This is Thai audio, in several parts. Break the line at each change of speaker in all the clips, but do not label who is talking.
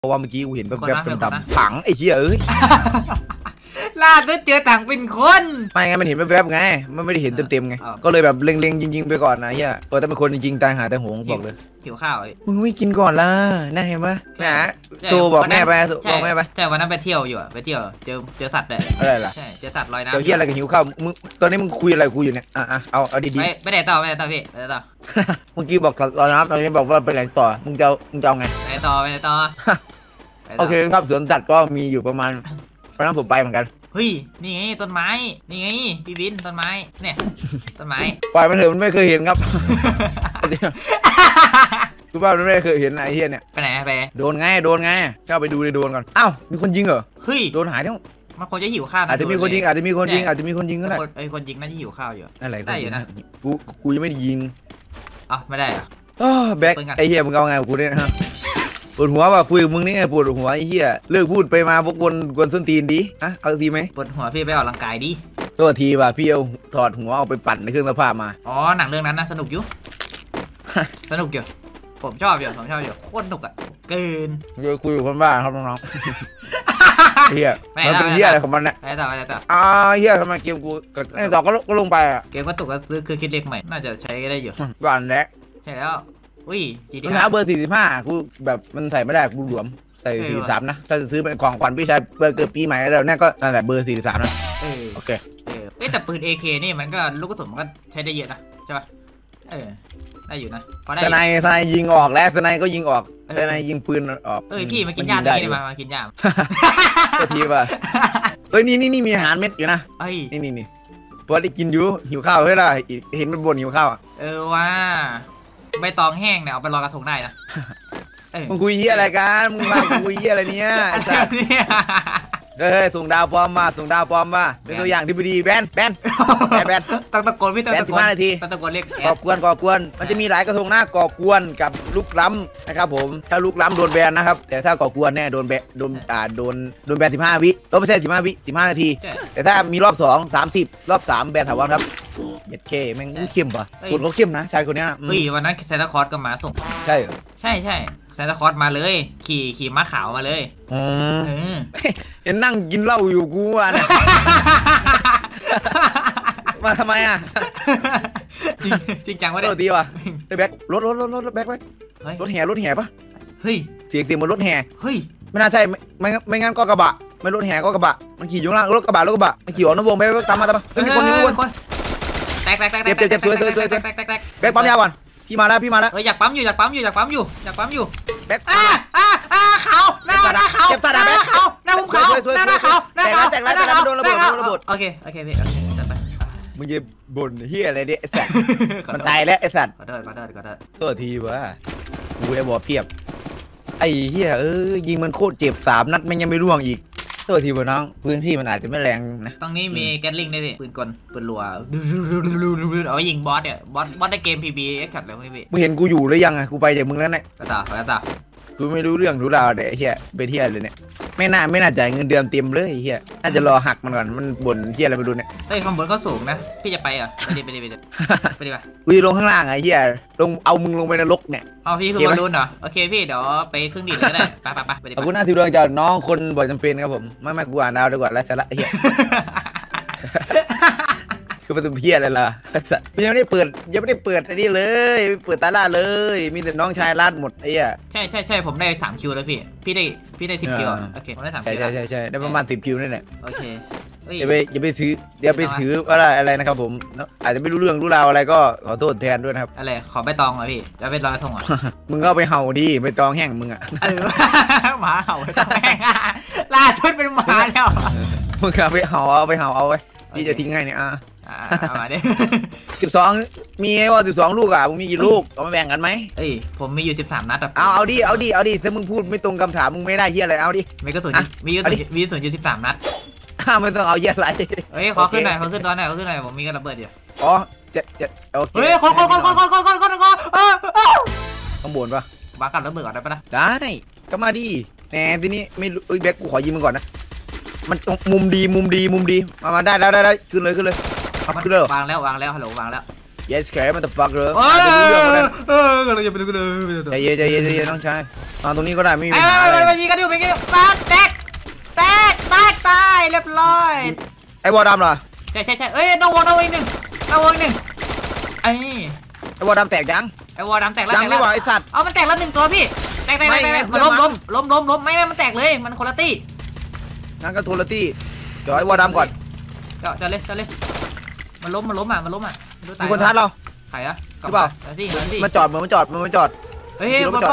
เพราะว่าเมื่อกี้กูเห็นแบบดำๆถังไอ้เหี้ยเอ้ย
ล่าสุดเจอถังเป็นคน
ไม่ไงมันเห็นแวบๆไงมันไม่ได้เห็นเต็มๆไงก็เลยแบบเล็งๆยิงๆไปก่อนนะเหี้ยถ้าเป็นคนจริงๆตายหาแต่หงบอกเลย
หิวข้าว
มึงไม่กินก่อนล่ะน่าเห็นปะแม่โทรบอกแม่ไปบอกแม่ไป
ใช่วันนั้นไปเที่ยวอยู่ไปเที่ยวเจอสัตว์เลย
อะไรล่ะ
ใช่เจอสัตว์ลอยน้ำ
เดี๋ยวเหี้ยอะไรกับหิวข้าวมึงตอนนี้มึงคุยอะไรกูอยู่เนี่ยเอาดี
ๆไม่ได้ต่อพี่ไม่ได้ต่อ
เมื่อกี้บอกสัตว์ลอยน้ำตอนนี้บอกว่าไปไหนต่อมึงจะเอาไง
ไม่ได้ต่อ
โอเคครับสวนสัตว์ก็มีอยู่ประมาณวันนั้นผมไปเหมือนกัน
เฮ้ยนี่ไงต้นไม้นี่ไงพี่บินต้นไม้เนี่ยต้นไม้
ปล่อยมันเถอะมันไม่เคยเห็นครับกูว่ามันไม่เคยเห็นไอ้เหี้ยเนี่ย
ไปไหนไป
โดนไงเข้าไปดูในโดนก่อนอ้าวมีคนยิงเหรอ
เฮ้ย
โดนหายแล้ว
มันควรจะหิวข้าว
อาจจะมีคนยิงก็ได้
ไอ้คนยิงน่าจะหิวข้าวอยู่
อะไรได้อยู่นะกูยังไม่ได้ยิง
ไม่ได้อะ
แบ็คไอ้เหี้ยมึงเอาไงกูเนี่ยฮะปวดหัวว่ะคุยกับมึงนี่ไงปวดหัวไอ้เหี้ยเลิกพูดไปมาพวกกวนส้นตีนดิเอาทีไหม
ปวดหัวพี่ไปออกกำลังกายดิ
ตัวทีว่ะพี่เอาถอดหัวเอาไปปั่นในเครื่องซักผ้ามา
หนังเรื่องนั้นนะสนุกอยู่ผมชอบอยู่โคตรสนุกอ่ะเกิน
คุยกับคนบ้าครับน้องๆเฮียมันเป็นเฮียอะไรของมันเนี่ย
ไปต่อ
เฮียทำไมเกมกูต่อก็ลงไปอ่ะ
เกมก็ตกก็ซื้อคือคิดเลขใหม่น่าจะใช้ได้อยู่
บ้านแหละ
ใช่แล้วอุ้ย
รองเท้าเบอร์45กูแบบมันใส่ไม่ได้กูหลวมใส่43นะถ้าจะซื้อเป็นของขวัญพี่ชายเบอร์เกิดปีใหม่แล้วเนี่ยก็นั่นแหละเบอร์43นะโอเค
แต่ปืน AK นี่มันก็ลูกกระสุนมันก็ใช้ได้เยอะนะใช่ป่ะได้อยู่นะพอได้
สไนยิงออกแล้วสไนก็ยิงออกสไนยิงปืนออก
พี่มากินย่ามได้มากินย่าม
ทีป่ะนี่มีอาหารเม็ดอยู่นะนี่พอได้กินอยู่หิวข้าวเฮ้ยล่ะเห็นมันบ่นหิวข้าว
ว่าใบตองแห้งเนี่ยเอาไปลอยกระทงได้นะ
มึงคุยเหี้ยอะไรกันมึงมาคุยเหี้ยอะไรเนี่ยส่งดาวปลอมมาเป็นตัวอย่างที่ดีแบน
ต้องตะโกนพี่ต้องตะโกน
15 นาที
ต้องตะโกนเรียก
ก่อกวนมันจะมีหลายกระทงหน้าก่อกวนกับลูกล้ำนะครับผมถ้าลูกล้ำโดนแบนนะครับแต่ถ้าก่อกวนเนี่ยโดนแบน15 วิไม่ใช่15 วิ15 นาทีแต่ถ้ามีรอบ2 30รอบ3แบนถาวรครับเบ็ดเคแม่งเข้มป่ะคนเขาเข้มนะชายคนนี้นะ
วันนั้นเซนต์คอร์สก็มาส่ง
ใช่
เซนต์คอร์สมาเลยขี่ม้าขาวมาเลย
เห็นนั่งกินเหล้าอยู่กูอ่ะนะมาทำไมอ่ะ
จริงจังวะ
เนี่ยดีว่ะแบ็ครถแบ็ครถแห่ปะ
เฮ้ย
เสียงบนรถแห่
เฮ้ย
ไม่น่าใช่ไม่งั้นก็กระบะไม่รถแห่ก็กระบะมันขี่อยู่ล่างรถกระบะมันขี่ออกนอกวงไปตามมามีคน
แตก
เจ็บสวยแบ็คปั๊มยาวก่อนพี่มาแล้ว
อยากปั๊มอยู่แบ็คเขาหน้าเขา
เจ็บสัตว์แบ็ค
เขาหน้าผมเขาหน้าเขา
แตกแล้วโดนระเบิด
โอเคพี่จัดไป
มึงจะบ่นเฮียอะไรเนี่ยไอ้สัตว์มันตายแล้วไอ้สัตว์
ขอโทษ
ตัวทีวะกูจะบอกเพียบไอ้เฮียยิงมันโคตรเจ็บ3 นัดมันยังไม่ร่วงอีกตัวทีวะน้องพื้นที่มันอาจจะไม่แรงนะ
ตรงนี้มีแก๊สลิงด้วยพี่ปืนกลปืนรัวเอายิงบอสเนี่ยบอสในเกม PB เอ็กซ์เลยพี่
มึงเห็นกูอยู่หรือยังอ่ะกูไปจากมึงแล้วเนี่ย
กระตา
กูไม่รู้เรื่องรู้ราวเด็กเฮียไปเที่ยวเลยเนี่ยไม่น่าจ่ายเงินเดือนเต็มเลยเฮียน่าจะรอหักมันก่อนมันบ่นเฮียอะไรไปดูเนี่ย
ข้างบนก็สูงนะพี่จะไปอ่ะไปดิไป
กูลงข้างล่างไอ้เฮียลงเอามึงลงไปนรกเนี่ย
เอาพี่คือมาลุ้นเหรอโอเคพี่เดี๋ยวไปเครื่องดื่มก็ได้ไป
ขอบคุณหน้าที่ดวงจากน้องคนบ่อยจำเป็นครับผมไม่กูอ่านดาวดีกว่าไรสาระเฮียคือประตูเพี้ยอะไรล่ะยังไม่ได้เปิดอันนี้เลยเปิดตาล่าเลยมีแต่น้องชายลาดหมดไอ้อะ
ใช่ผมได้3 คิวแล้วพี่ได้10 คิวโอเคผมได้3 คิว
ใช่ได้ประมาณ10 คิวนี่แหละ
โอเค
อย่าไปถืออะไรนะครับผมอาจจะไม่รู้เรื่องรู้ราวอะไรก็ขอโทษแทนด้วยนะครับ
อะไรขอใบตองเหรอพี่จะไปลอยกระทงเหรอ
มึงก็ไปเห่าดีใบตองแห้งมึงอะ
หมาเห่าใบตองแห้งล่าสุดเป็นหมาแล้ว
มึงเอาไปเห่าเอาไว้ที่จะทิ้งให้เนี่ย
มาดิ
12มีว่า12 ลูกอ่ะมึงมีกี่ลูกเอามาแบ่งกันไหม
ผมมีอยู่13 นัด
เอาดิถ้ามึงพูดไม่ตรงคำถามมึงไม่ได้เหี้ยอะไรเอาดิ
มีกระสุนมีอยู่13 นัด
ไม่ต้องเอาเหี้ยอะไร
ขอขึ้นหน่อยตอนไหนขอขึ้นหน่อยผมมีกระเบิดอยู่
จะโอเค
คน
ข้างบนปะ
วางกับระเบิดก่อนได้ปะนะ
ได้ก็มาดิแหนทีนี้ไม่แบ็คกูขอยิงมึงก่อนนะมันมุมดีมาได้ขึ้นเลยว
างแล้วฮัลโหลวางแล้ว
yes scare motherfucker
เอ
อาจจะรู้เรื่องก็ได้
เราอย่าไปดูกันเลย
ใจเย็นใจเย็นใจเย็นน้องชายนอนตรงนี้ก็ได้ไม่มีปัญหา
ไป
อะไร
ไปยิงกันอยู่ไปยิงกันแตกตายเรียบร้อย
ไอ้วอดำเหรอ
ใช่เอ้ยนวงอีกหนึ่งไอ้
ไอ้วอดำแตกยัง
ไอ้วอดำแตกแล้ว
ยังไม่บอกไอ้สัตว์
เอามันแตกแล้ว1ตัวพี่แตกมันล้มไม่มันแตกเลยมันคนละตี้
งั้นก็โทรตี้เดี๋ยวไอ้วอดำก่อน
จะเลยมันล้มอ่ะ
มีคนชาร์จเรา
ใครอะ
หรือเปล่า
ที่
มันจอดมันจอด
เฮ้ยป้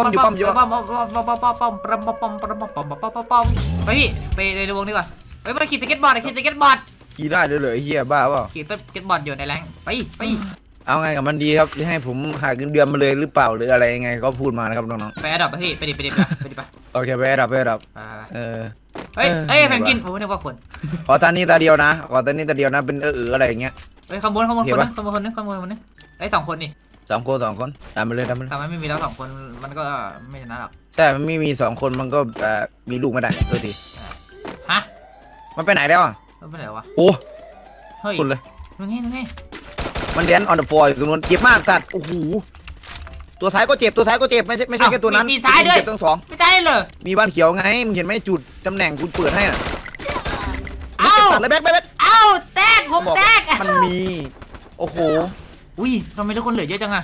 อมไปในวงดีกว่าเฮ้ยมันขี่สเก็ตบอร์ด
ขี่ได้เลยเฮียบ้าเปล่า
ขี่สเก็ตบอร์ดอยู่ในแรงไป
เอาไงกับมันดีครับให้ผมหาเงินเดือนมาเลยหรือเปล่าหรืออะไรยังไงก็พูดมานะครับน้อง
ไปอัดดับไปพี่ไปดิ
โอเคไปดับเ
ฮ้ยแพนกินโอ้นึกว่าคน
ขอตานี้ตาเดียวนะเป็นอะไรอย่างเงี้ย
เฮ้ยขโมยคนนึงไอ้2 คนนี่
2 คนตามไปเลย
แต่มันไม่มีแล้ว2 คนมันก็ไม่ชนะหรอก
ใช่มันไม่มี2 คนมันก็มีลูกไม่ได้ตัวที
ฮะ
มันไปไหนแล้วอ่ะ
มันไปไหนวะ
โอ้
เฮ้ย
คนเลย
มึงไง
มันแดนออนเดอะฟลอร์อยู่ตรงนู้นเจ็บมากสัตว์โอ้โหตัวซ้ายก็เจ็บไม่ใช่แค่ตัวนั้น
มีซ้ายด้วย
เจ็บทั้ง2
ไม่ได้เลย
มีบ้านเขียวไงมึงเห็นไหมจุดตำแหน่งกูเปิดให้น่ะ
เอ้า
ตัดเลยแบ๊ก
แตกผมแตก
มันมีโอ้โห
อุ้ยทำไมทุกคนเหลือเยอะจังอะ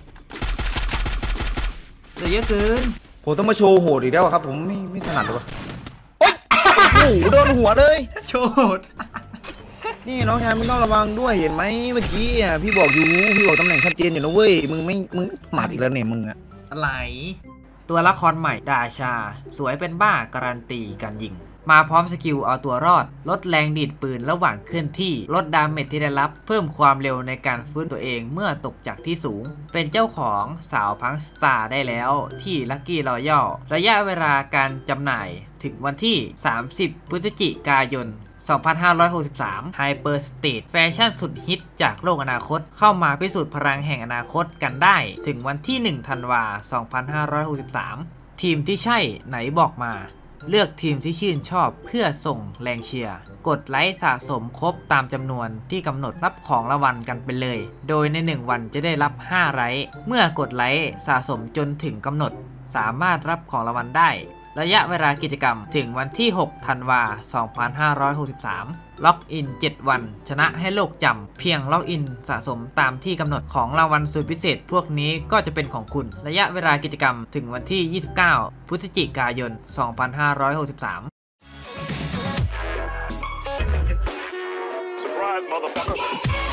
เหลือเยอะเกิน
ผมต้องมาโชว์โหดอีกแล้วครับผมไม่ถนัดเลยวะโอ้โหโดนหัวเลย
โชด
นี่น้องชายมึงต้องระวังด้วยเห็นไหมเมื่อกี้อ่ะพี่บอกตำแหน่งชัดเจนอยู่นะเว้ยมึงหมัดอีกแล้วเนี่ยมึงอ่ะ
อะไรตัวละครใหม่ดาชาสวยเป็นบ้าการันตีการยิงมาพร้อมสกิลเอาตัวรอดลดแรงดีดปืนระหว่างเคลื่อนที่ลดดาเมจที่ได้รับเพิ่มความเร็วในการฟื้นตัวเองเมื่อตกจากที่สูงเป็นเจ้าของสาวพังสตาร์ได้แล้วที่ Lucky Royale ระยะเวลาการจำหน่ายถึงวันที่30 พฤศจิกายน 2563 Hyper State แฟชั่นสุดฮิตจากโลกอนาคตเข้ามาพิสูจน์พลังแห่งอนาคตกันได้ถึงวันที่ 1 ธันวาคม 2563 ทีมที่ใช่ไหนบอกมาเลือกทีมที่ชื่นชอบเพื่อส่งแรงเชียร์กดไลค์สะสมครบตามจำนวนที่กำหนดรับของรางวัลกันไปเลยโดยใน1วันจะได้รับ5ไลค์เมื่อกดไลค์สะสมจนถึงกำหนดสามารถรับของรางวัลได้ระยะเวลากิจกรรมถึงวันที่ 6 ธันวาคม 2563 ล็อกอิน 7 วันชนะให้โลกจำเพียงล็อกอินสะสมตามที่กำหนดของรางวัลสุดพิเศษพวกนี้ก็จะเป็นของคุณระยะเวลากิจกรรมถึงวันที่ 29 พฤศจิกายน 2563
Surprise, motherfucker.